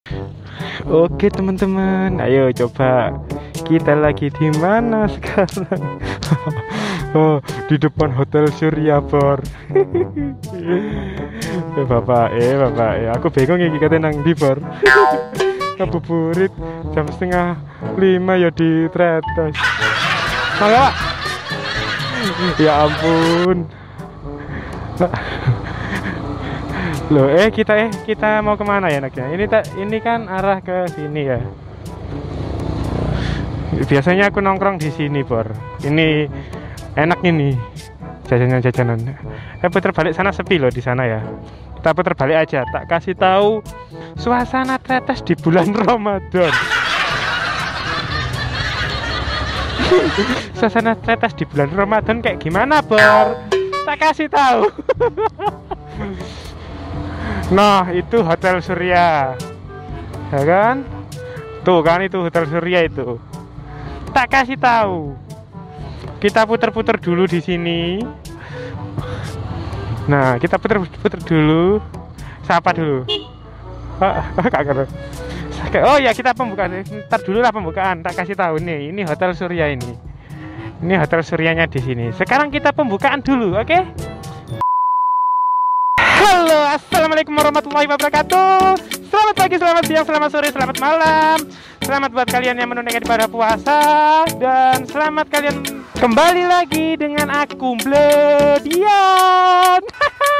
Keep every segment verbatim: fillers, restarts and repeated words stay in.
Oke teman-teman, ayo coba. Kita lagi di mana sekarang? Oh, di depan Hotel Surya Bor. Eh, Bapak, eh Bapak, eh aku bingung iki kate nang ndi Bor. Ngabuburit jam setengah lima ya di Tretes. Mangga, Pak. Ya ampun. Loh, eh kita eh kita mau kemana ya naknya? Ini tak ini kan arah ke sini ya. Biasanya aku nongkrong di sini, Bor. Ini enak ini jajanan-jajanan. Eh putar balik sana sepi loh di sana ya. Kita putar balik aja. Tak kasih tahu suasana Tretes di bulan Ramadan. Suasana Tretes di bulan Ramadan kayak gimana, Bor? Tak kasih tahu. Nah, itu Hotel Surya. Ya kan? Tuh kan itu Hotel Surya itu. Tak kasih tahu. Kita putar-putar dulu di sini. Nah, kita putar-putar dulu. Sapa dulu. Oh ya, kita pembukaan. Ntar dulu lah pembukaan. Tak kasih tahu nih. Ini Hotel Surya ini. Ini Hotel Suryanya di sini. Sekarang kita pembukaan dulu, oke? Okay? Halo, assalamualaikum warahmatullahi wabarakatuh. Selamat pagi, selamat siang, selamat sore, selamat malam. Selamat buat kalian yang menunaikan ibadah puasa. Dan selamat kalian kembali lagi dengan aku, Bledian.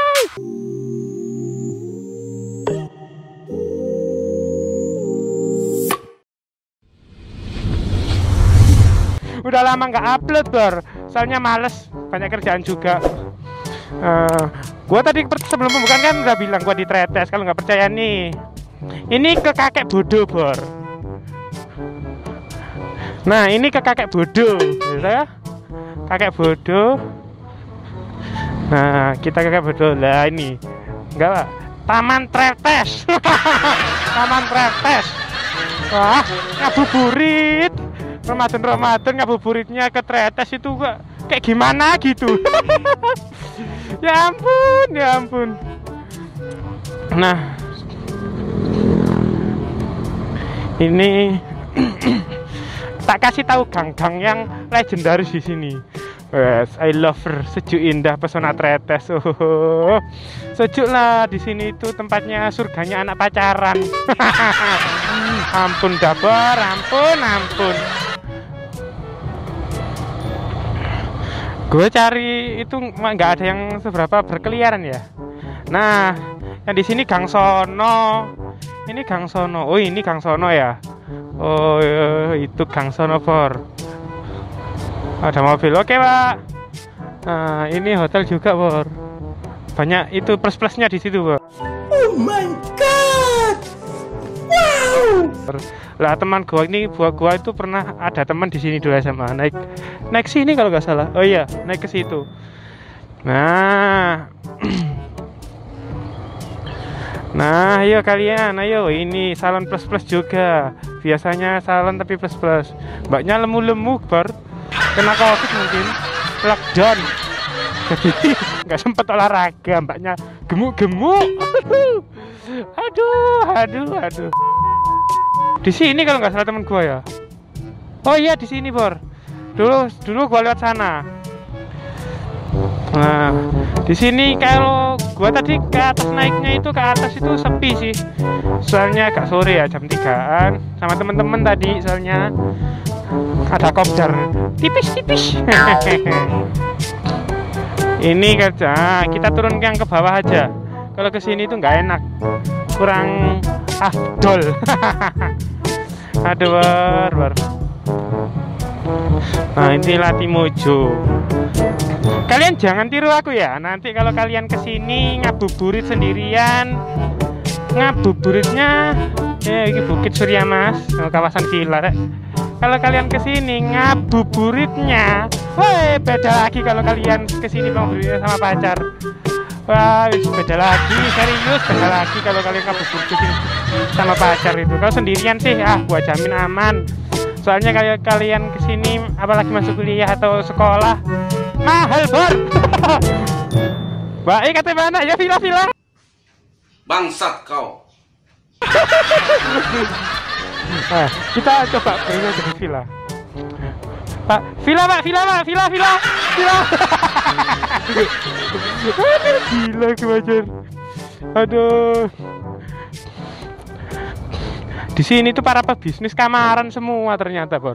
Udah lama nggak upload, Bor. Soalnya males, banyak kerjaan juga. Uh, gua tadi sebelum pembukaan kan udah bilang gua di Tretes. Kalau nggak percaya nih, ini ke kakek bodoh, Bor. Nah, ini ke kakek bodoh, ya, kakek bodoh. Nah, kita kakek bodoh lah ini. Enggak, Pak. Taman Tretes. Taman Tretes. Wah, ngabuburit. Ramadan-Ramadan ngabuburitnya ke Tretes itu kok kayak gimana gitu. Ya ampun, ya ampun. Nah, ini tak kasih tahu gang-gang yang legendaris di sini. Yes, I love her. Sejuk indah pesona Tretes. Oh, sejuk lah di sini itu tempatnya surganya anak pacaran. Ampun dabar, ampun, ampun. Gue cari itu nggak ada yang seberapa berkeliaran ya. Nah, yang di sini Gang Sono. Ini Gang Sono. Oh, ini Gang Sono ya. Oh, itu Gang Sono, Bor. Ada mobil. Oke, Pak. Nah, ini hotel juga, Bor. Banyak itu plus-plusnya di situ, Bor. Oh my god. Wow. Lah teman gua ini, buat gua itu pernah ada teman di sini dulu S M A, naik naik sini kalau nggak salah. Oh iya, naik ke situ. Nah, nah, ayo kalian, ayo ini salon plus plus juga. Biasanya salon tapi plus plus. Mbaknya lemu-lemu, Bar. Kena covid mungkin, lockdown. Jadi nggak sempet olahraga. Mbaknya gemuk-gemuk. Aduh, aduh, aduh. Di sini kalau nggak salah temen gua ya. Oh iya di sini, Bor. Dulu dulu gua lewat sana. Nah, di sini kalau gua tadi ke atas naiknya itu ke atas itu sepi sih. Soalnya agak sore ya, jam tigaan sama temen-temen tadi soalnya ada kopdar tipis-tipis. Ini kerja kita turun yang ke bawah aja. Kalau ke sini itu nggak enak. Kurang afdol. Aduh, war, war. Nah, ini Latimojo. Kalian jangan tiru aku ya. Nanti kalau kalian kesini ngabuburit sendirian, ngabuburitnya ya ini Bukit Surya Mas, kawasan villa. Kalau kalian kesini ngabuburitnya, woi beda lagi kalau kalian kesini ngabuburitnya sama pacar. Wah, beda lagi, serius beda lagi kalau kalian ngabuburit sama pacar itu. Kalau sendirian sih, ah, gua jamin aman. Soalnya kalau kalian kesini, apalagi masuk kuliah atau sekolah, mahal, Bor. Baik, kata mana ya villa-villa? Bangsat kau. Nah, kita coba berinya jadi villa. Pak, villa pak, villa pak, villa, villa, villa. Aduh, gila kewajar. Aduh. Di sini tuh para pebisnis kamaran semua ternyata, Bor.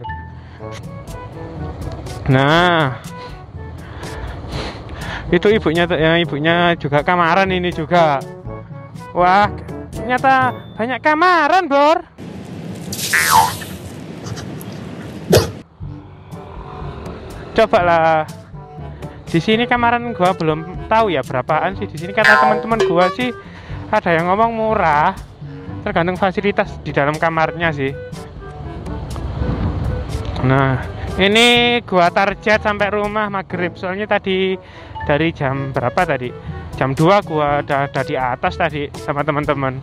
Nah, itu ibunya, ya, ibunya juga kamaran ini juga. Wah, ternyata banyak kamaran, Bor. Coba lah. Di sini kamaran gua belum tahu ya berapaan sih di sini, karena teman-teman gua sih ada yang ngomong murah. Tergantung fasilitas di dalam kamarnya sih. Nah, ini gua target sampai rumah maghrib. Soalnya tadi dari jam berapa tadi? Jam dua gua ada, ada di atas tadi sama teman-teman.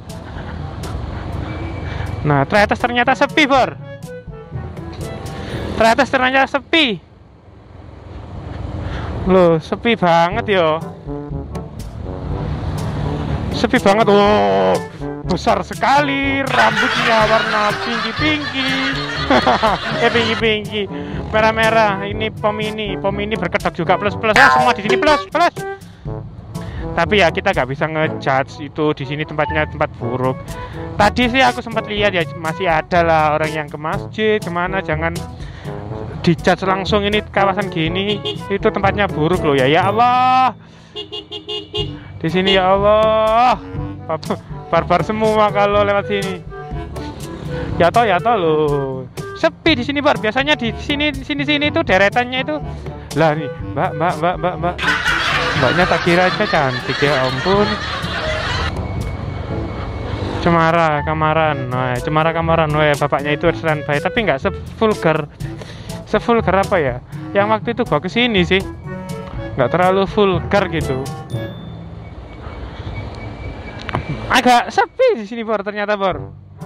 Nah, ternyata ternyata sepi, Bor. Ternyata ternyata sepi. Loh, sepi banget yo. Sepi banget. Oh, besar sekali, rambutnya warna pinky-pinky. eh pinky-pinky, merah-merah. Ini pom ini, pom ini berkedok juga plus-plus. Ah, semua di sini plus, plus. Tapi ya kita nggak bisa ngejudge itu di sini tempatnya tempat buruk. Tadi sih aku sempat lihat ya masih ada lah orang yang ke masjid kemana, jangan dijudge langsung ini kawasan gini itu tempatnya buruk loh ya. Ya Allah, di sini ya Allah, barbar semua kalau lewat sini. Ya toh ya toh loh, sepi di sini, Bar. Biasanya di sini sini sini itu deretannya itu lah nih, mbak mbak mbak mbak mbak mbaknya tak kira aja cantik, ya ampun. Cemara kamaran, nah cemara kamaran, weh bapaknya itu standby, tapi nggak sevulgar sevulgar apa ya yang waktu itu gua kesini sih, nggak terlalu vulgar gitu. Agak sepi di sini, Bor, ternyata, Bor.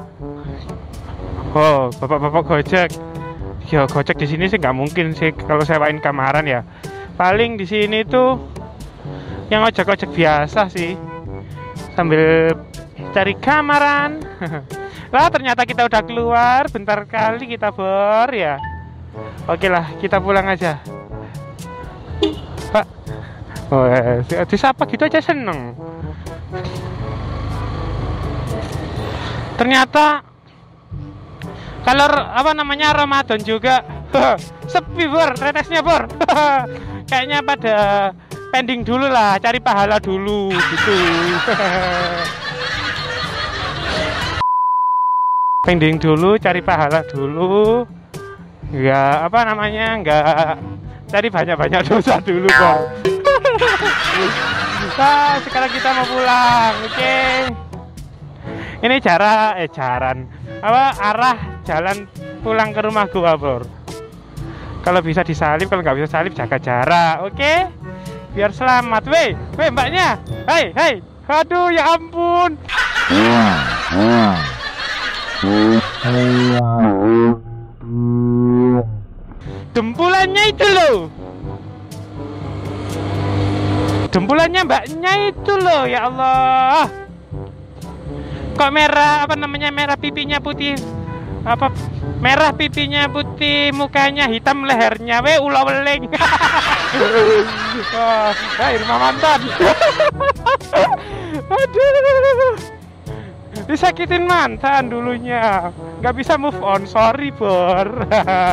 Oh, bapak-bapak Gojek. Ya, Gojek di sini sih nggak mungkin sih kalau sewain kamaran ya. Paling di sini tuh yang ojek-ojek biasa sih, sambil cari kamaran. Lah, ternyata kita udah keluar. Bentar kali kita, Bor, ya. Oke lah, kita pulang aja. Pak. Oh, eh, disapa gitu aja seneng. Ternyata kalau apa namanya Ramadan juga sepi, Bor, retesnya, Bor. Kayaknya pada pending dulu lah, cari pahala dulu gitu. Pending dulu, cari pahala dulu. Enggak apa namanya, enggak cari banyak-banyak dosa dulu, Bor. Nah, sekarang kita mau pulang, oke? Okay? Ini cara, eh jaran, apa arah jalan pulang ke rumah gua, Bor. Kalau bisa disalip, kalau nggak bisa salip jaga jarak, oke? Okay? Biar selamat, weh, weh mbaknya, hei, hei, aduh ya ampun. Dempulannya itu loh, dempulannya mbaknya itu loh, ya Allah. Kok merah, apa namanya, merah pipinya putih, apa merah pipinya putih, mukanya hitam, lehernya we ulah weleng. Wah, hai rumah mantan. Aduh, disakitin mantan dulunya, nggak bisa move on, sorry, Bor.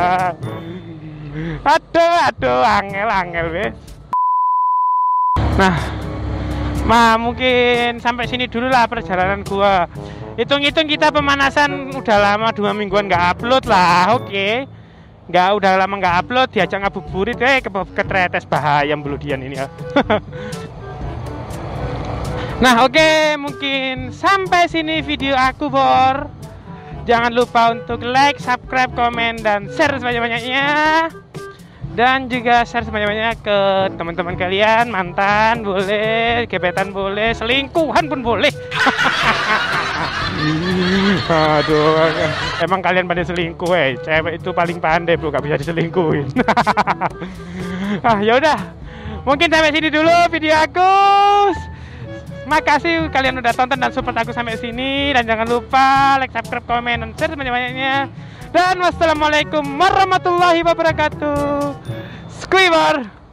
Aduh, aduh, angel, angel, wes. Nah, Ma, mungkin sampai sini dulu lah perjalanan gua. Hitung-hitung kita pemanasan udah lama dua mingguan nggak upload lah, oke? Okay. Nggak, udah lama nggak upload, diajak ngabuburit, eh ke ketretes bahaya beludian ini ya. Nah, oke, okay, mungkin sampai sini video aku, Bor. Jangan lupa untuk like, subscribe, komen, dan share sebanyak-banyaknya. Dan juga share sebanyak-banyaknya ke teman-teman kalian, mantan boleh, gebetan boleh, selingkuhan pun boleh. Aduh, emang kalian pada selingkuh, eh? Cewek itu paling pandai, bro, gak bisa diselingkuhin. Ah, ya udah, mungkin sampai sini dulu video aku. Makasih kalian udah tonton dan support aku sampai sini. Dan jangan lupa like, subscribe, komen, dan share sebanyak-banyaknya. Dan wassalamualaikum warahmatullahi wabarakatuh. Squeezer.